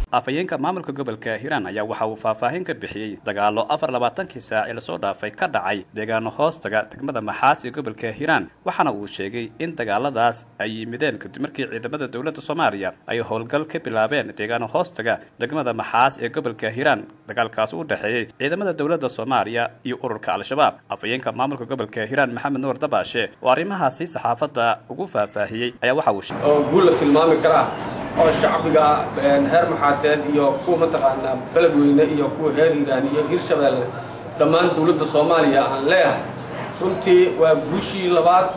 afayeenka maamulka gobolka Hiiraan ayaa waxa uu faahfaahin ka bixiyay dagaalo 24 saac la soo dhaafay ka dhacay deegaano hoostaga degmada Maxaas ee gobolka Hiiraan waxaana uu sheegay in dagaaladaas ay yimideen kadib markii ciidamada dawladda Soomaaliya ay howlgal ka bilaabeen deegaano hoostaga degmada Maxaas ee gobolka Hiiraan dagaalkaas u dhaxeeyay ciidamada dawladda Soomaaliya iyo ururka Al-Shabaab afayeenka maamulka gobolka Hiiraan Maxamed Nuur Dabaashe oo arrimahaasi saxaafadda ugu faahfaahiyay ayaa waxa uu sheegay guul tilmaami kara oo shacbiga heer Maxaaseed iyo kuwa mataqaana beledweyne iyo kuwa heer Hiiraan iyo Hirshabeelle dhammaan dawladda Soomaaliya aan leeyahay runtii waa guushii labaad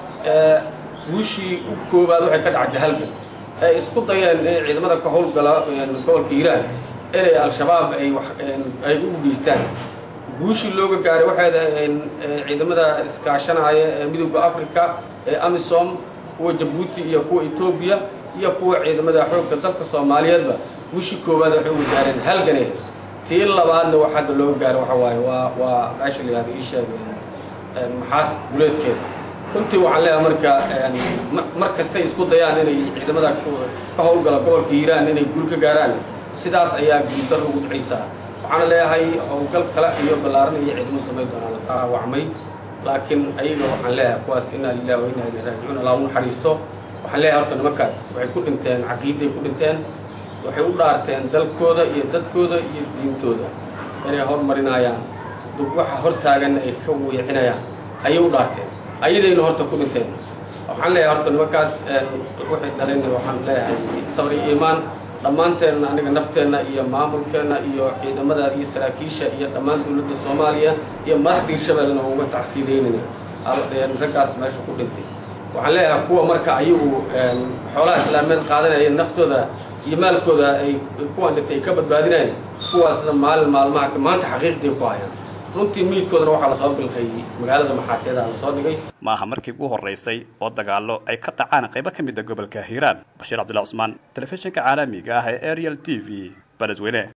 guushii u koobaad waxay ka dhacday halgan ay isku dayeen in ciidamada ka howlgala gobolka Hiiraan inay Al-Shabaab ay u geystaan guushii looga gaaray waxay ciidamada iskaashanaya ee midowga Afrika ee AMISOM kuwa Djibouti iyo kuwa Ethiopia iyo kuwa ciidamada xoogga dalka Soomaaliyeedba guushii koobaad waxay u gaareen halganay tii labaadna waxa loo gaaray waxa waaye waa actually hada ii sheegay Maxaas guleedkeeda runtii waxaan leeyahay markasta isku dayaan inay ciidamada ka howlgala gobolka Hiiraan inay guul ka gaaraan sidaas ayaa guuldar ugu dhacaysaa waxaan leeyahay howlgal kale iyo balaaran iyo ciidamada sameey doonaan wacmay laakiin ayaga waxaan leeyahay kuwaas inna lillahi wa inna ilayhi raaji'uun Allahu naxariisto waxaan leeyahay horta nimankaas waxay ku dhinteen caqiiday ku dhinteen waxay u dhaarteen dalkooda iyo dadkooda iyo diintooda inay horumarinayaan waxa hortaagan ay ka weecinayaan ayay u dhaarteen ayadayna horta ku dhinteen waxaan leeyahay horta nimankaas waxay dhaleen waxaan leeyahay sabr iyo iimaan dhammaanteen aniga nafteena iyo maamulkeena iyo ciidamada iyo saraakiisha iyo dhammaan dawladda Soomaaliya iyo madaxda Hirshabeelle uga tacsiideynayna raggaas meesha ku dhintay waxaan leeyahay kuwa marka ayagu xoolaha islaameed qaadanaya naftooda iyo maalkooda ay kuwan dhintay ka badbaadinayaan kuwaasna maalmaha maanta xaqiiqdii ku hayaan runtii miidkoodana waxaa la soo bilqay magaalada Maxaaseed la soo dhigay maaha markii ugu horeysay oo dagaalo ay ka dhacaan qayb ka mid ah gobolka Hiiraan Bashiir Cabdulla Cusmaan telefishinka caalamiga ah ee Ariel TV Beledweyne